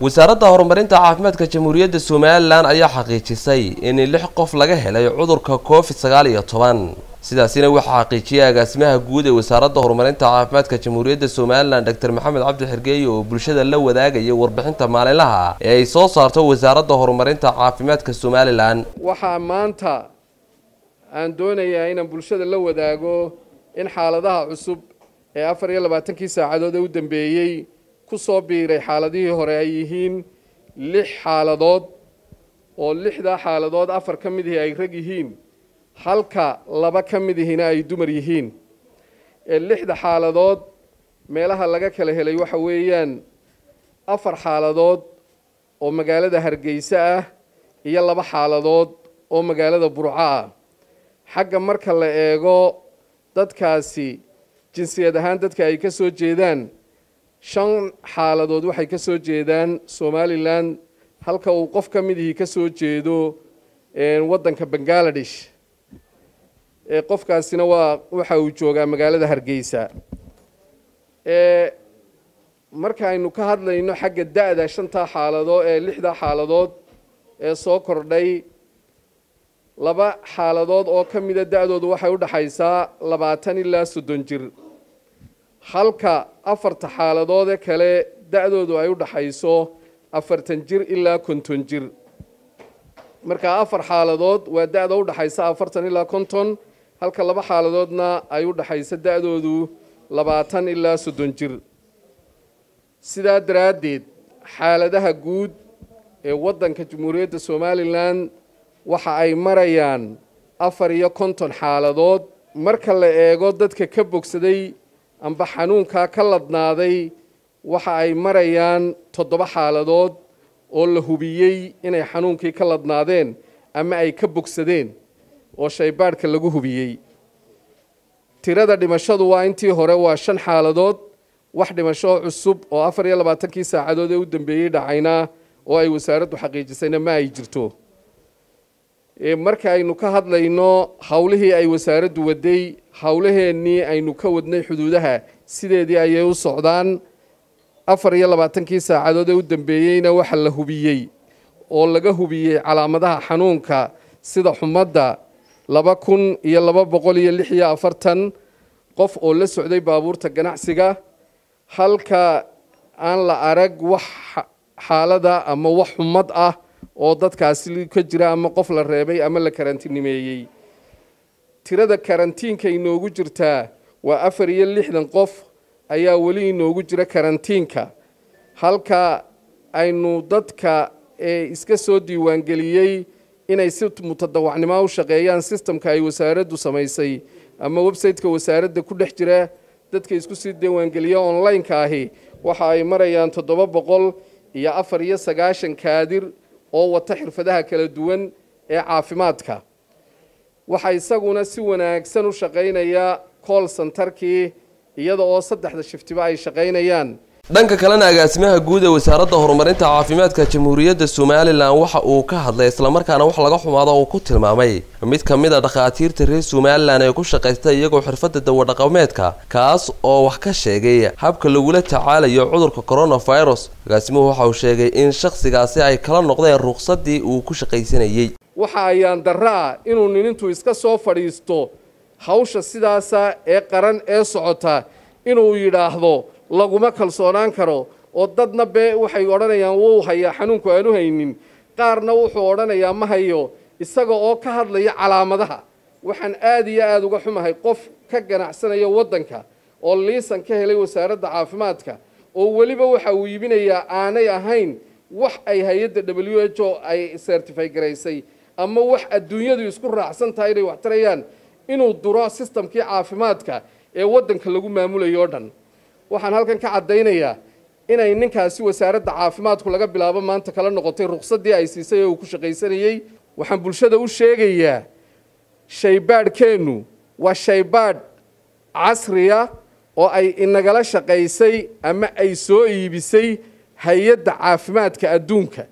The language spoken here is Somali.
wasaaradda horumarinta caafimaadka jamhuuriyadda Soomaaliland ayaa xaqiijisay in 6 qof laga helay cudurka COVID-19 sidaasina waxa xaqiijiyay agaasimaha guud ee wasaaradda horumarinta caafimaadka jamhuuriyadda Soomaaliland Dr. Maxamed Cabdi Xirgeey oo bulshada la wadaagay warbixinta maalinlaha ee ay soo saarto wasaaradda horumarinta caafimaadka Soomaaliland. Waxa maanta aan doonayaa in bulshada la wadaago in xaaladaha cusub ee 24 saacadood u dambeeyay ku soo biiray xaaladihii hore ay yihiin 6 xaaladood oo 6da xaaladood 4 ka mid ay rag yihiin halka 2 ka mid ay dumar yihiin 6da xaaladood meelaha laga kala helay waxa weeyaan 4 xaaladood oo magaalada Hargeysa ah iyo 2 xaaladood oo magaalada Burco ah xagga marka la eego dadkaasi jinsiyad ahaan dadka ay ka soo jeedaan 5 xaaladood waxay ka soo jeedaan Somaliland halka uu qof ka mid ka soo jeedo wadanka Bangladesh qofkaasina waxa uu joogaa magaalada Hargeysa marka aynu ka hadlayno xagga da'da 5 xaaladood ee 6da xaaladood ee soo kordhay 2 xaaladood oo ka mid da'doodu waxay u dhaxaysaa 20 ilaa 30 jir halka 4 xaaladood kale da'doodu ay u dhaxayso 40 jir ilaa 50 jir marka 4 xaaladood waa da'da u dhaxaysa 40 ilaa 50 halka 2 xaaladoodna ay u dhaxaysa da'doodu 20 ilaa 30 jir sidaa daraadeed xaaladaha guud ee wadanka Jamhuuriyadda Soomaaliland waxa ay marayaan 54 xaaladood marka la eego dadka ka bogsaday amba xanuunka ka ladnaaday waxa ay marayaan 7 xaaladood oo la hubiyay inay xanuunkii ka ladnaadeen ama ay ka bogsadeen oo shaybaadhka lagu hubiyay tirada dhimashadu waa intii hore waa 5 xaaladood wax dhimasho cusub oo 24 saacadood u dambeeyay dhacayna oo ay wasaaraddu xaqiijisayna ma ay jirto marka aynu ka hadlayno hawlihii ay wasaaraddu waday hawlaheennii aynu ka wadnay xuduudaha sideedii ayay u socdaan 24 saacadood u dambeeyayna waxa la hubiyay oo laga hubiyay calaamadaha xanuunka sida xumadda 2246 qof oo la socday baabuurta ganacsiga halka aan la arag wax xaalada ama wax xumad ah oo dadkaasi ka jira ama qof la reebay ama la karantiineeyay tirada karantiinka inoogu jirta waa 64 qof ayaa wali inoogu jira karantiinka halka aynu dadka iska soo diiwaan galiyay inay si mutadawacnimo u shaqeeyaan systemka ay wasaaraddu samaysay ama website-ka wasaaradda ku dhex jira dadka isku sii diiwaan galiya online-ka ahi waxa ay marayaan 794 kaadir oo wata xirfadaha kala duwan ee caafimaadka waxa isaguna si wanaagsan u shaqeynaya call center-kii iyada oo 3 shiftiba ay shaqeynayaan dhanka kalena agaasimaha guud ee wasaaradda horumarinta caafimaadka jamhuuriyadda Soomaaliland waxa uu ka hadlay isla markaana wax laga xumaado oo ku tilmaamay mid kamid ah dhaqaatiirta reer Soomaaliland ee ku shaqeystay iyagoo xirfadda dawo dhaqameedka kaas oo wax ka sheegay habka lagula tacaalayo cudurka coronavirus agaasimuhu waxa uu sheegay in shakhsigaasi ay kala noqdeen ruqsaddii uu ku shaqaysanayay waxa ayaan daraa inuu ninintu iska soo fadhiisto hawsha sidaas ee qaran ee socota inuu yiraahdo laguma kalsoonaan karo oo dadna waxay oranayaan wuu hayaa xanuunku aanu haynin qaarna wuxuu oranayaa ma hayo isaga oo ka hadlaya calaamadaha waxaan aad iyo aad uga xumahay qof ka ganacsanaya wadanka oo liisan ka helay wasaaradda caafimaadka oo waliba waxa uu iibinayaa aanay ahayn wax ay hay'adda WHO ay certify gareysay ama wax adduunyadu isku raacsan tahay inay wax tarayaan inuu duro systemkii caafimaadka ee wadanka lagu maamulayo dhan waxaan halkan ka cadeynayaa inay ninkaasi wasaaradda caafimaadku laga bilaabo maanta kala noqotay ruqsaddii ay siisay oo ku shaqaysanayay waxaan bulshada u sheegayaa shaybaadhkeenu waa shaybaadh casriya oo ay inagala shaqaysay ama ay soo iibisay hay'adda caafimaadka adduunka